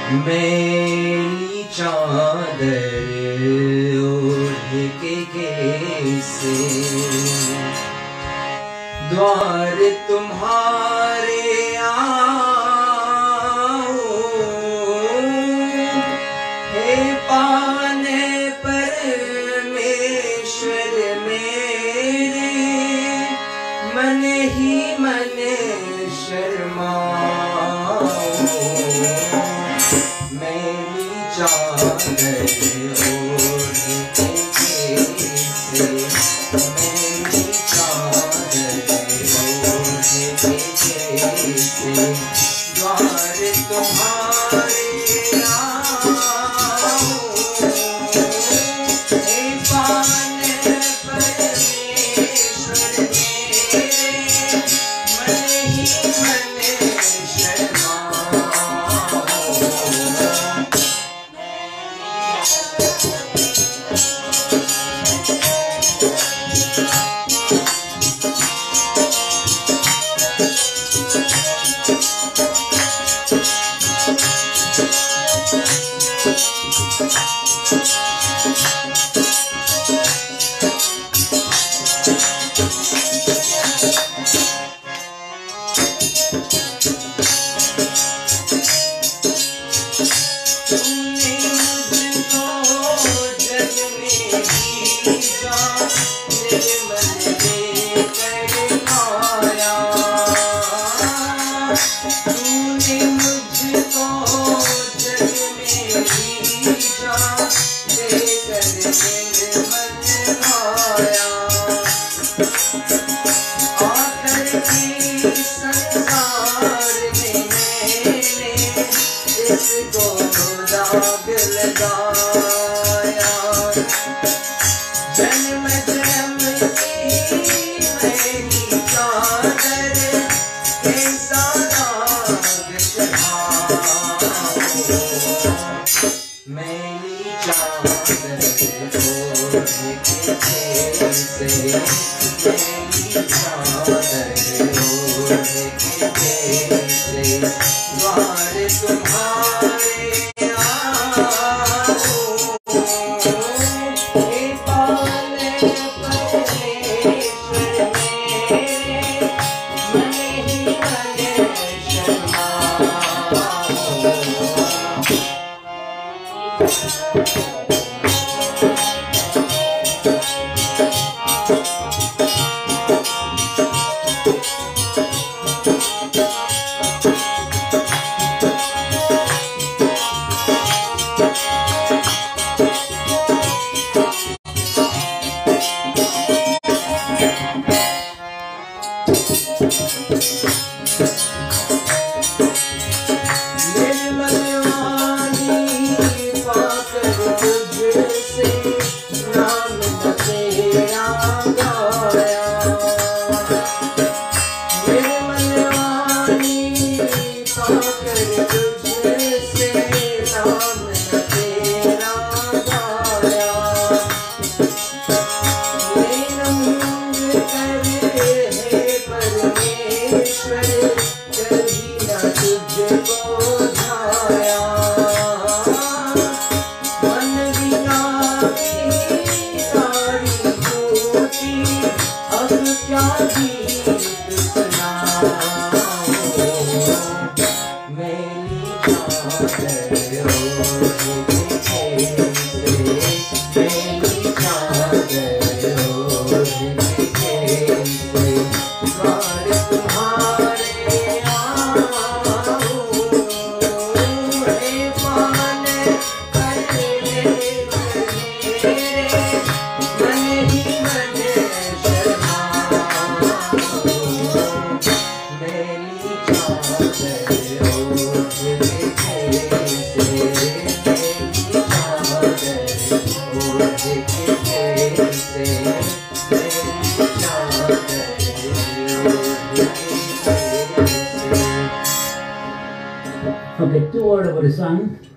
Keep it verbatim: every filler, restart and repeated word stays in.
मेरी चादर ओढ़ के कैसे द्वार तुम्हारे आओ, हे पाने परमेश्वर मेरे, मन ही मन शर्माओ। मेरी चादर ओढ़ के कैसे, मेरी चादर ओढ़ के कैसे द्वार तुम्हारे आओ, हे पाने परमेश्वर मेरे, मन ही मन शर्माओ। तुमने मुझको जग में भेजा, निर्मल देकर आया। तूने मुझको जग में भेजा, देकर निर्मल आया। आकर के संसार में मैंने इसको दाग लगाया। जन्म जन्म की मेरी चादर, कैसा दाग चढ़ाओ। मेरी चादर ओढ़ के कैसे, मेरी चादर ओढ़ के कैसे द्वार तुम्हारे आओ, हे पाने परमेश्वर मेरे, मन ही मन शर्माओ। निर्मल वाणी पाकर तुझसे नाम तेरा गाया। निर्मल वाणी पाकर तुझसे नाम तेरा गाया। निरंग कर हे परमेश्वर, कभी न तुझको ध्याया। मन बिना सारी झूठी, अब क्या गीत सुनाऊं। मेरी चादर ओढ़ के कैसे, मेरी चादर ओढ़ के कैसे द्वार तुम्हारे आओ, हे पाने परमेश्वर मेरे, मन ही मन शर्माओ। मेरी चादर ओढ़ के कैसे, मेरी चादर ओढ़ के कैसे, मेरी चादर ओढ़ के कैसे। Okay, two word over the song.